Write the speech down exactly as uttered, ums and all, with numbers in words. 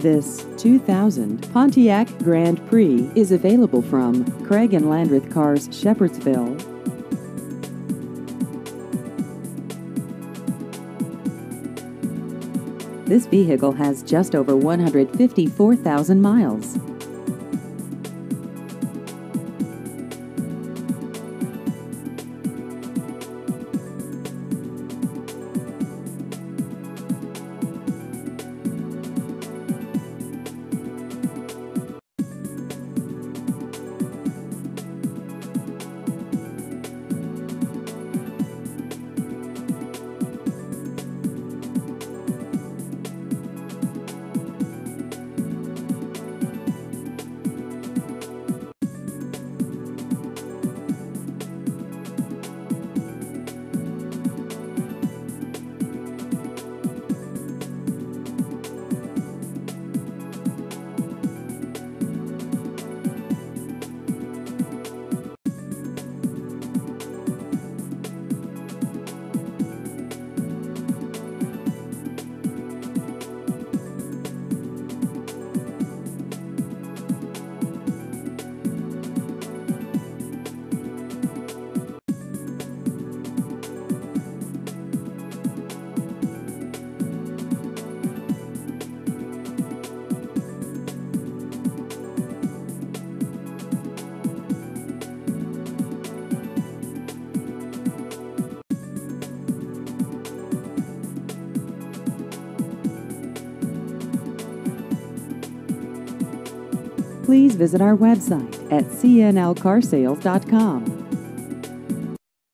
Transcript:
This two thousand Pontiac Grand Prix is available from Craig and Landreth Cars, Shepherdsville. This vehicle has just over one hundred fifty-four thousand miles. Please visit our website at c n l car sales dot com.